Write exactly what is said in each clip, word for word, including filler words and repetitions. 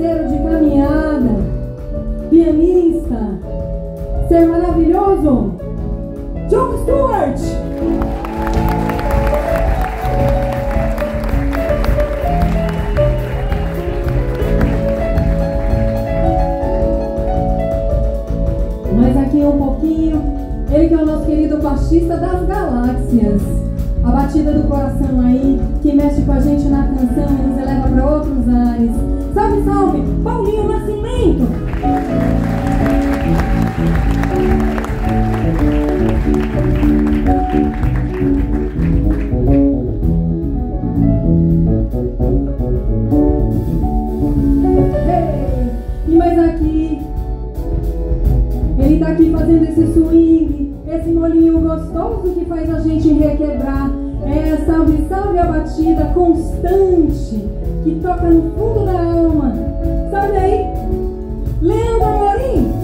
parceiro de caminhada, pianista, ser maravilhoso, Jon Stewart. Mas aqui um pouquinho, ele que é o nosso querido baixista das galáxias. A batida do coração aí, que mexe com a gente na canção e nos eleva para outros ares. Salve, salve, Paulinho Nascimento! Hey! E mais aqui, ele tá aqui fazendo esse swing, esse molinho gostoso que faz a gente requebrar. É salve, salve a batida constante que toca no fundo da alma. Sabe aí? Leandro Amorim.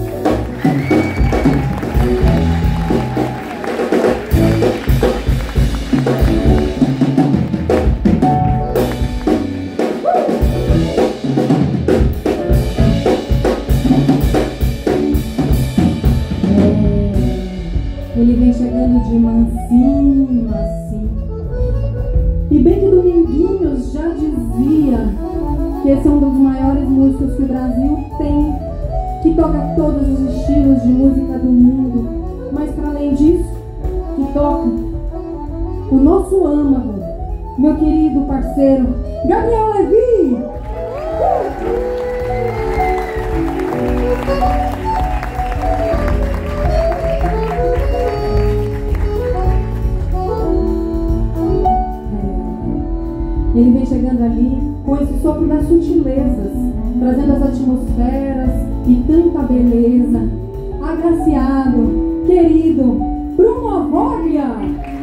Ele vem chegando de mansinho assim. E bem que Dominguinhos já dizia que esse é um dos maiores músicos que o Brasil tem, que toca todos os estilos de música do mundo, mas para além disso, que toca o nosso âmago, meu querido parceiro Gabriel Levi. Ele vem chegando ali com esse sopro das sutilezas, trazendo as atmosferas e tanta beleza. Agraciado, querido Bruno Avoglia.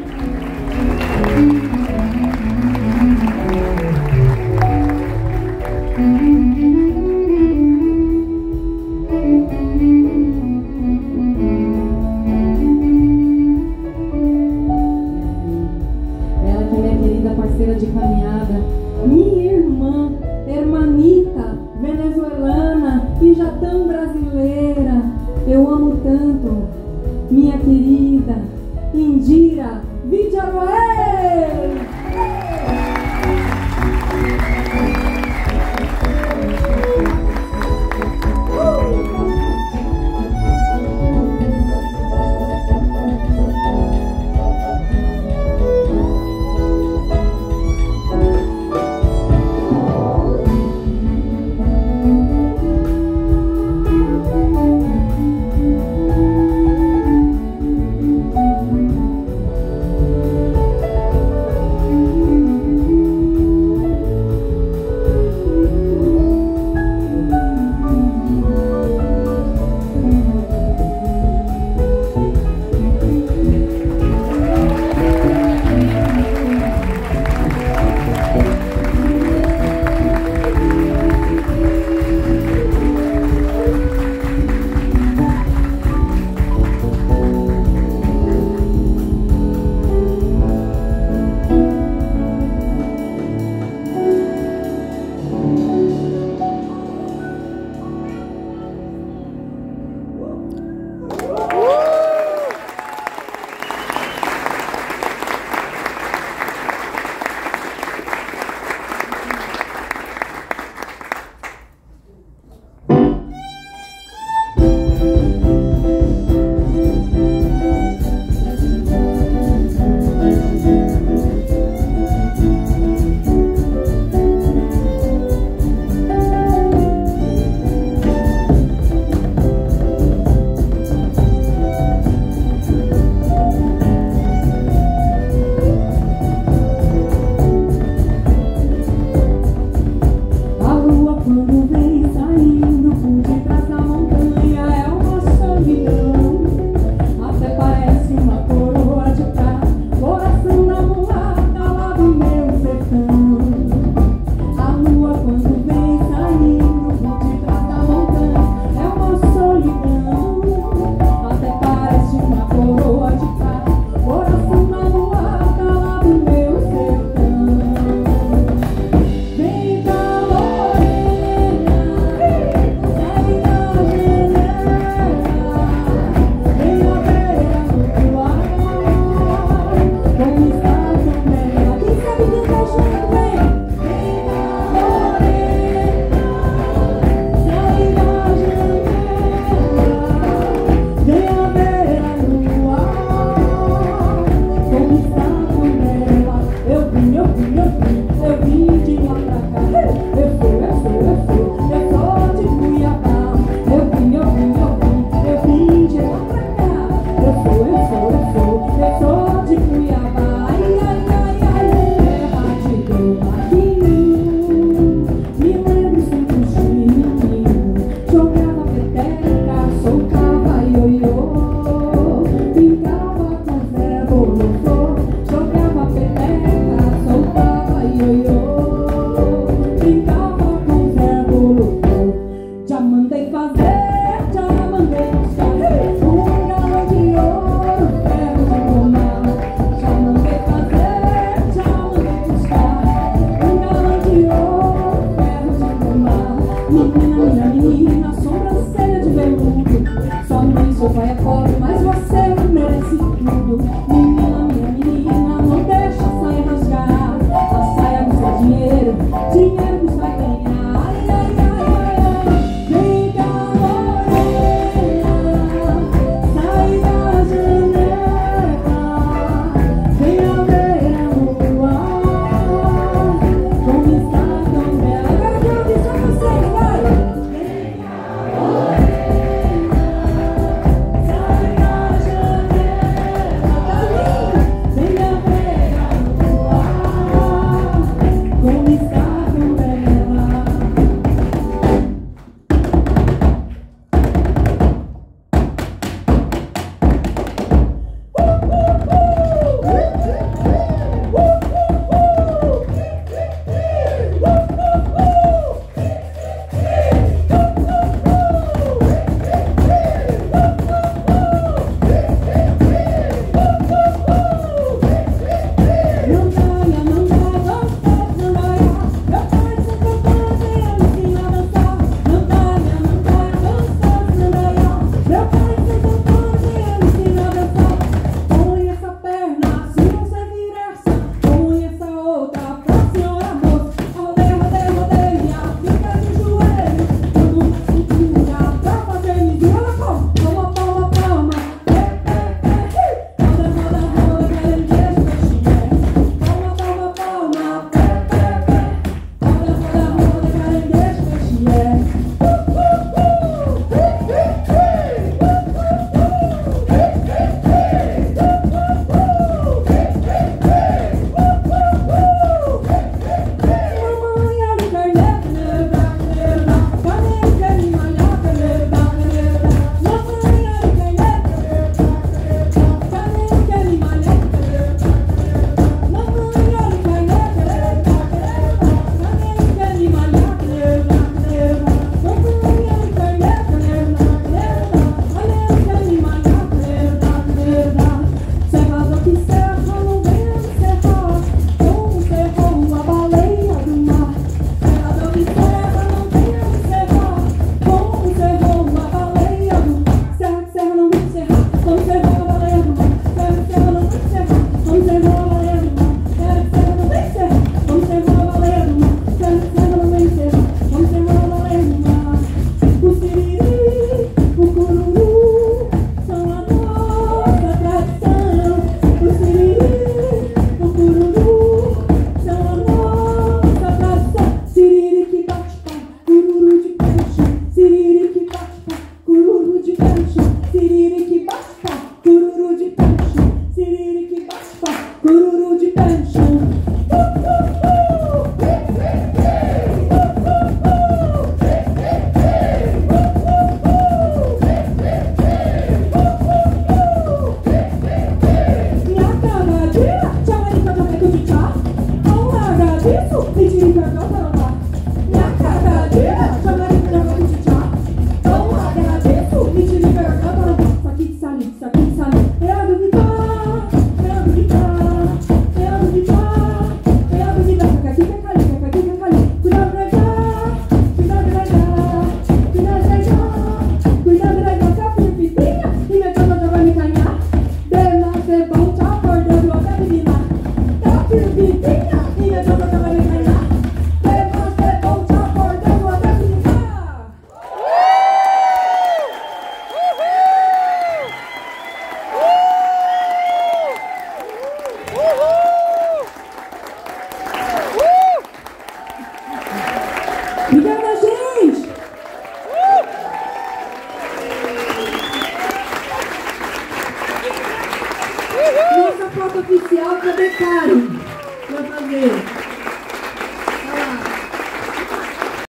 Ela que é minha querida parceira de caminhada, minha irmã, hermanita, venezuelana e já tão brasileira. Eu amo tanto, minha querida Indira Villarroel. Menina, minha menina, sobrancelha de veludo. Só no seu pai é pobre, mas você merece tudo. Menina, minha menina, não deixa a saia rasgar. A saia custa dinheiro, dinheiro custa ganhar. Ai, ai, ai, ai, ai. Vem cá, morena, sai da janela. Venha ver a lua, como está tão bela. Agora eu quero ouvir só vocês, vai! Vem cá, morena, sai da janela. Tá lindo! Venha ver a lua, como está tão bela. Não caia, não caia, gostoso, não caia. Meu pai sempre canta e eu ensino a dançar. Não caia, não caia, gostoso, não caia. Meu pai sempre canta e eu ensino a dançar. Põe essa perna, se você vira essa, põe essa outra pra senhora moça. Rodeia, rodeia, rodeia, fica de joelho, tudo na cintura pra fazer medida. Olha como, palma, palma, palma, pé, pé, pé, roda, roda, roda, caranguejo, mexinha. Palma, palma, palma, pé, pé, pé, roda, roda, roda, caranguejo, mexinha. Mamãe, olha o carneiro, carneiro, carneiro, carneiro quer me malhar, carneiro, carneiro. Mamãe, olha o carneiro, carneiro, carneiro quer me malhar, carneiro, carneiro. Mamãe, olha o carneiro, carneiro, carneiro quer me malhar, carneiro, carneiro. Mamãe, olha o carneiro, carneiro, carneiro quer me malhar, carneiro, carneiro. Serrador que serra, não venha me serrar, como serrou a baleia do mar. Serrador que serra, não venha me serrar, como serrou a baleia do mar. Serra que serra, não vem serrar, como serrou a baleia do mar. Serra que serra, não vem serrar, como serrou a baleia do mar. Serra que serra, não vem serrar, como serrou a baleia do mar. Serra que serra, não vem serrar, como serrou a baleia do mar. O siriri, o cururu, são a nossa tradição. O siriri, o cururu, são a nossa tradição. Siriri que bate pá, cururu de pé no chão. Siriri que bate pá, cururu de pé no chão. Siriri que bate pá, cururu de pé no chão. Siriri que bate pá, cururu de pé no chão. Minha cagadinha, tchauarica, tchauarica de tchá. Não larga disso, pitirica, catarambá. Minha cagadinha, tchauarica, tchauarica de tchá. Não larga disso, pitirica, catarambá. Isso aqui que sali, isso aqui que sali. Eu duvidar, eu duvidar, eu duvidar, eu duvidar. Fica aqui que é cali, fica aqui que é cali. Cuidado, bregar, cuidado, bregar, cuidado, bregar, cuidado, bregar. Se a pipitinha, e minha tia já vai me canhar. Nascer bom, te acordando até menina. Tá pipitinha, e minha tia já vai me canhar. Nascer bom, te acordando até menina. Obrigada, gente! Nossa foto oficial, cadê Karen? Vai fazer.